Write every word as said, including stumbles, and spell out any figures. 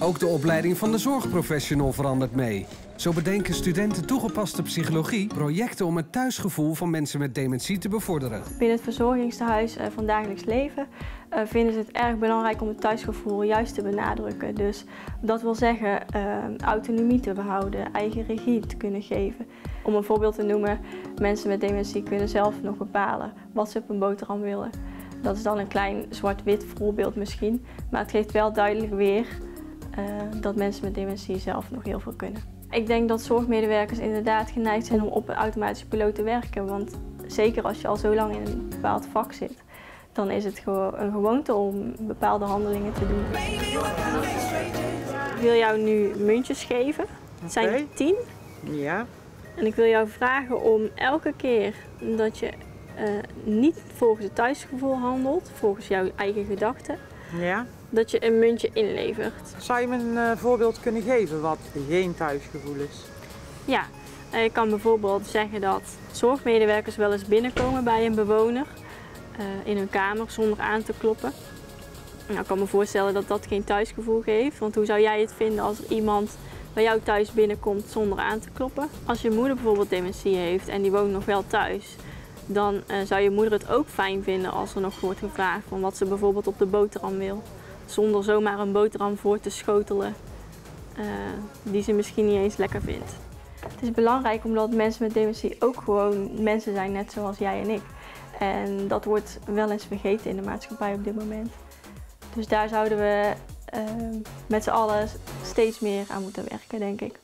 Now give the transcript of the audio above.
Ook de opleiding van de zorgprofessional verandert mee. Zo bedenken studenten toegepaste psychologie projecten om het thuisgevoel van mensen met dementie te bevorderen. Binnen het verzorgingstehuis van dagelijks leven uh, vinden ze het erg belangrijk om het thuisgevoel juist te benadrukken. Dus dat wil zeggen uh, autonomie te behouden, eigen regie te kunnen geven. Om een voorbeeld te noemen, mensen met dementie kunnen zelf nog bepalen wat ze op een boterham willen. Dat is dan een klein zwart-wit voorbeeld misschien, maar het geeft wel duidelijk weer uh, dat mensen met dementie zelf nog heel veel kunnen. Ik denk dat zorgmedewerkers inderdaad geneigd zijn om op een automatische piloot te werken, want zeker als je al zo lang in een bepaald vak zit, dan is het gewoon een gewoonte om bepaalde handelingen te doen. Ik wil jou nu muntjes geven. Het zijn er tien. Ja. En ik wil jou vragen om elke keer dat je uh, niet volgens het thuisgevoel handelt, volgens jouw eigen gedachten, ja. dat je een muntje inlevert. Zou je me een uh, voorbeeld kunnen geven wat geen thuisgevoel is? Ja, uh, ik kan bijvoorbeeld zeggen dat zorgmedewerkers wel eens binnenkomen bij een bewoner uh, in hun kamer zonder aan te kloppen. Nou, ik kan me voorstellen dat dat geen thuisgevoel geeft, want hoe zou jij het vinden als er iemand bij jou thuis binnenkomt zonder aan te kloppen? Als je moeder bijvoorbeeld dementie heeft en die woont nog wel thuis, dan uh, zou je moeder het ook fijn vinden als er nog wordt gevraagd van wat ze bijvoorbeeld op de boterham wil. Zonder zomaar een boterham voor te schotelen uh, die ze misschien niet eens lekker vindt. Het is belangrijk omdat mensen met dementie ook gewoon mensen zijn net zoals jij en ik. En dat wordt wel eens vergeten in de maatschappij op dit moment. Dus daar zouden we uh, met z'n allen steeds meer aan moeten werken, denk ik.